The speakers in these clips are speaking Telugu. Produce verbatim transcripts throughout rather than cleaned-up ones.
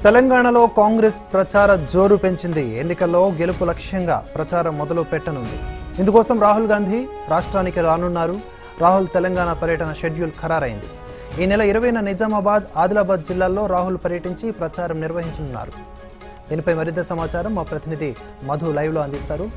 తెలంగాణలో కాంగ్రెస్ ప్రచార జోరు పెంచింది. ఎన్నికల్లో గెలుపు లక్ష్యంగా ప్రచారం మొదలు పెట్టనుంది. ఇందుకోసం రాహుల్ గాంధీ రాష్ట్రానికి రానున్నారు. రాహుల్ తెలంగాణ పర్యటన షెడ్యూల్ ఖరారైంది. ఈ నెల ఇరవైన నిజామాబాద్, ఆదిలాబాద్ జిల్లాల్లో రాహుల్ పర్యటించి ప్రచారం నిర్వహించనున్నారు. దీనిపై మరింత సమాచారం మా ప్రతినిధి మధు లైవ్ లో అందిస్తారు.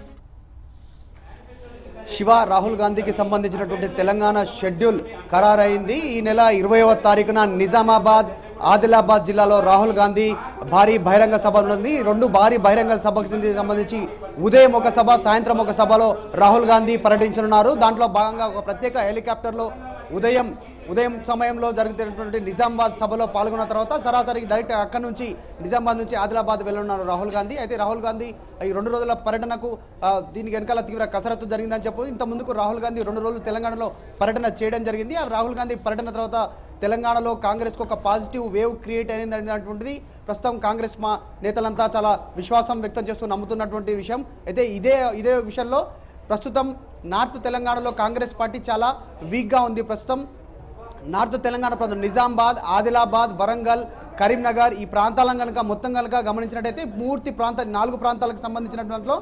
శివ, రాహుల్ గాంధీకి సంబంధించినటువంటి తెలంగాణ షెడ్యూల్ ఖరారైంది. ఈ నెల ఇరవైవ తారీఖున నిజామాబాద్, ఆదిలాబాద్ జిల్లాలో రాహుల్ గాంధీ భారీ బహిరంగ సభ ఉంది. రెండు భారీ బహిరంగ సభకు సంబంధించి ఉదయం ఒక సభ, సాయంత్రం ఒక సభలో రాహుల్ గాంధీ పర్యటించనున్నారు. దాంట్లో భాగంగా ఒక ప్రత్యేక హెలికాప్టర్లో ఉదయం ఉదయం సమయంలో జరుగుతున్నటువంటి నిజామాబాద్ సభలో పాల్గొన్న తర్వాత సరాసరి డైరెక్ట్ అక్కడి నుంచి నిజామాబాద్ నుంచి ఆదిలాబాద్ వెళ్ళనున్నారు రాహుల్ గాంధీ. అయితే రాహుల్ గాంధీ ఈ రెండు రోజుల పర్యటనకు దీనికి వెనకాల తీవ్ర కసరత్తు జరిగిందని చెప్పు. ఇంత ముందుకు రాహుల్ గాంధీ రెండు రోజులు తెలంగాణలో పర్యటన చేయడం జరిగింది. ఆ రాహుల్ గాంధీ పర్యటన తర్వాత తెలంగాణలో కాంగ్రెస్కు ఒక పాజిటివ్ వేవ్ క్రియేట్ అయింది అనేటువంటిది ప్రస్తుతం కాంగ్రెస్ మా నేతలంతా చాలా విశ్వాసం వ్యక్తం చేస్తూ నమ్ముతున్నటువంటి విషయం. అయితే ఇదే ఇదే విషయంలో ప్రస్తుతం నార్త్ తెలంగాణలో కాంగ్రెస్ పార్టీ చాలా వీక్గా ఉంది. ప్రస్తుతం నార్త్ తెలంగాణ ప్రాంతం నిజామాబాద్, ఆదిలాబాద్, వరంగల్, కరీంనగర్ ఈ ప్రాంతాలను కనుక మొత్తం కనుక గమనించినట్టయితే పూర్తి ప్రాంత నాలుగు ప్రాంతాలకు సంబంధించిన దాంట్లో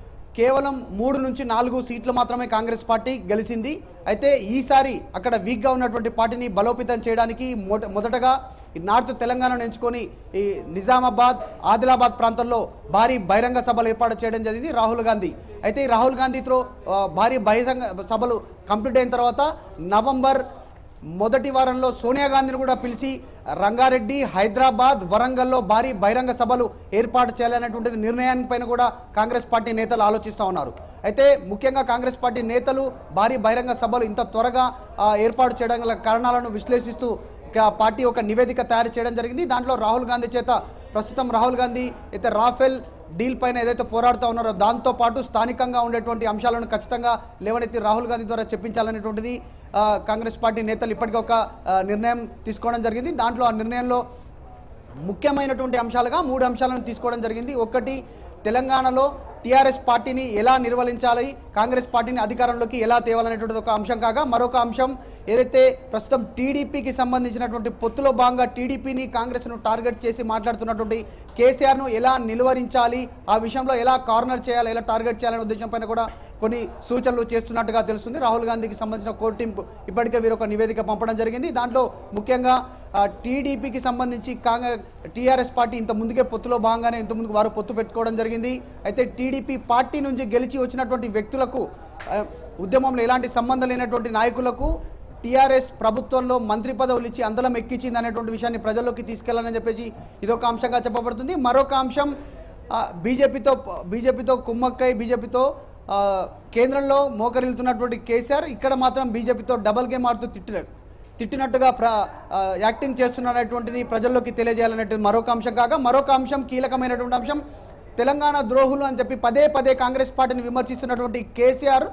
కేవలం మూడు నుంచి నాలుగు సీట్లు మాత్రమే కాంగ్రెస్ పార్టీ గెలిచింది. అయితే ఈసారి అక్కడ వీక్గా ఉన్నటువంటి పార్టీని బలోపేతం చేయడానికి మొదటగా ఈ నార్త్ తెలంగాణను ఎంచుకొని ఈ నిజామాబాద్, ఆదిలాబాద్ ప్రాంతంలో భారీ బహిరంగ సభలు ఏర్పాటు చేయడం జరిగింది రాహుల్ గాంధీ. అయితే ఈ రాహుల్ గాంధీతో భారీ బహిరంగ సభలు కంప్లీట్ అయిన తర్వాత నవంబర్ మొదటి వారంలో సోనియా గాంధీని కూడా పిలిచి రంగారెడ్డి, హైదరాబాద్, వరంగల్లో భారీ బహిరంగ సభలు ఏర్పాటు చేయాలనేటువంటి నిర్ణయానిపైన కూడా కాంగ్రెస్ పార్టీ నేతలు ఆలోచిస్తూ ఉన్నారు. అయితే ముఖ్యంగా కాంగ్రెస్ పార్టీ నేతలు భారీ బహిరంగ సభలు ఇంత త్వరగా ఏర్పాటు చేయడం గల కారణాలను విశ్లేషిస్తూ పార్టీ ఒక నివేదిక తయారు చేయడం జరిగింది. దాంట్లో రాహుల్ గాంధీ చేత ప్రస్తుతం రాహుల్ గాంధీ అయితే రాఫెల్ డీల్ పైన ఏదైతే పోరాడుతూ ఉన్నారో దాంతోపాటు స్థానికంగా ఉండేటువంటి అంశాలను ఖచ్చితంగా లేవనెత్తి రాహుల్ గాంధీ ద్వారా చెప్పించాలనేటువంటిది కాంగ్రెస్ పార్టీ నేతలు ఇప్పటికే ఒక నిర్ణయం తీసుకోవడం జరిగింది. దాంట్లో ఆ నిర్ణయంలో ముఖ్యమైనటువంటి అంశాలుగా మూడు అంశాలను తీసుకోవడం జరిగింది. ఒకటి, తెలంగాణలో టీఆర్ఎస్ పార్టీని ఎలా నిర్వహించాలి, కాంగ్రెస్ పార్టీని అధికారంలోకి ఎలా తేవాలనేటువంటిది ఒక అంశం కాగా, మరొక అంశం ఏదైతే ప్రస్తుతం టీడీపీకి సంబంధించినటువంటి పొత్తులో భాగంగా టీడీపీని కాంగ్రెస్ను టార్గెట్ చేసి మాట్లాడుతున్నటువంటి కేసీఆర్ను ఎలా నిలువరించాలి, ఆ విషయంలో ఎలా కార్నర్ చేయాలి, ఎలా టార్గెట్ చేయాలనే ఉద్దేశం పైన కూడా కొన్ని సూచనలు చేస్తున్నట్టుగా తెలుస్తుంది. రాహుల్ గాంధీకి సంబంధించిన కోర్ టీం ఇప్పటికే వీరు ఒక నివేదిక పంపడం జరిగింది. దాంట్లో ముఖ్యంగా టీడీపీకి సంబంధించి కాంగ్రెస్ టీఆర్ఎస్ పార్టీ ఇంత ముందుకే పొత్తులో భాగంగానే ఇంత ముందుకు వారు పొత్తు పెట్టుకోవడం జరిగింది. అయితే టీడీపీ పార్టీ నుంచి గెలిచి వచ్చినటువంటి వ్యక్తులకు, ఉద్యమంలో ఎలాంటి సంబంధం లేనటువంటి నాయకులకు టీఆర్ఎస్ ప్రభుత్వంలో మంత్రి పదవులు ఇచ్చి అందలం ఎక్కించింది అనేటువంటి విషయాన్ని ప్రజల్లోకి తీసుకెళ్లాలని చెప్పేసి ఇదొక అంశంగా చెప్పబడుతుంది. మరొక అంశం, బీజేపీతో బీజేపీతో కుమ్మక్కై బీజేపీతో కేంద్రంలో మోకరిల్లుతున్నటువంటి కేసీఆర్ ఇక్కడ మాత్రం బీజేపీతో డబల్ గేమ్ ఆడుతూ తిట్టినాడు తిట్టినట్టుగా ప్ర యాక్టింగ్ చేస్తున్నటువంటిది ప్రజల్లోకి తెలియజేయాలనేటువంటి మరొక అంశం కాగా, మరొక అంశం కీలకమైనటువంటి అంశం, తెలంగాణ ద్రోహులు అని చెప్పి పదే పదే కాంగ్రెస్ పార్టీని విమర్శిస్తున్నటువంటి కేసీఆర్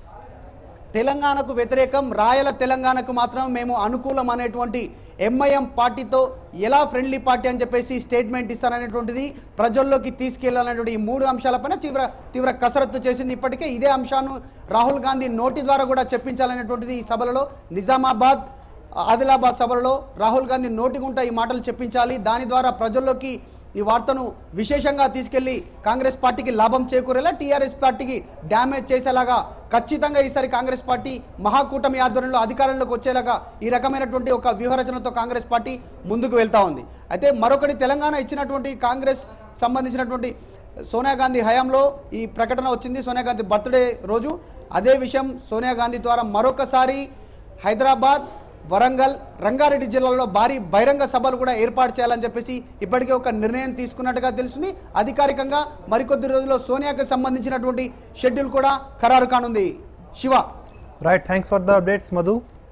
తెలంగాణకు వ్యతిరేకం, రాయల తెలంగాణకు మాత్రం మేము అనుకూలం అనేటువంటి ఎంఐఎం పార్టీతో ఎలా ఫ్రెండ్లీ పార్టీ అని చెప్పేసి స్టేట్మెంట్ ఇస్తారనేటువంటిది ప్రజల్లోకి తీసుకెళ్లాలనేటువంటి ఈ మూడు అంశాలపైన తీవ్ర తీవ్ర కసరత్తు చేసింది. ఇప్పటికే ఇదే అంశాన్ని రాహుల్ గాంధీ నోటి ద్వారా కూడా చెప్పించాలనేటువంటిది ఈ సభలలో నిజామాబాద్, ఆదిలాబాద్ సభలలో రాహుల్ గాంధీ నోటిగుంట ఈ మాటలు చెప్పించాలి. దాని ద్వారా ప్రజల్లోకి ఈ వార్తను విశేషంగా తీసుకెళ్లి కాంగ్రెస్ పార్టీకి లాభం చేకూరేలా, టీఆర్ఎస్ పార్టీకి డ్యామేజ్ చేసేలాగా ఖచ్చితంగా ఈసారి కాంగ్రెస్ పార్టీ మహాకూటమి ఆధ్వర్యంలో అధికారంలోకి వచ్చేలాగా ఈ రకమైనటువంటి ఒక వ్యూహరచనతో కాంగ్రెస్ పార్టీ ముందుకు వెళ్తా ఉంది. అయితే మరొకటి, తెలంగాణ ఇచ్చినటువంటి కాంగ్రెస్ సంబంధించినటువంటి సోనియా గాంధీ హయాంలో ఈ ప్రకటన వచ్చింది, సోనియా గాంధీ బర్త్డే రోజు. అదే విషయం సోనియా గాంధీ ద్వారా మరొకసారి హైదరాబాద్, వరంగల్, రంగారెడ్డి జిల్లాలో భారీ బహిరంగ సభలు కూడా ఏర్పాటు చేయాలని చెప్పేసి ఇప్పటికే ఒక నిర్ణయం తీసుకున్నట్టుగా తెలుస్తుంది. అధికారికంగా మరికొద్ది రోజుల్లో సోనియాకి సంబంధించినటువంటి షెడ్యూల్ కూడా ఖరారు కానుంది. Shiva, right, thanks for the updates Madhu.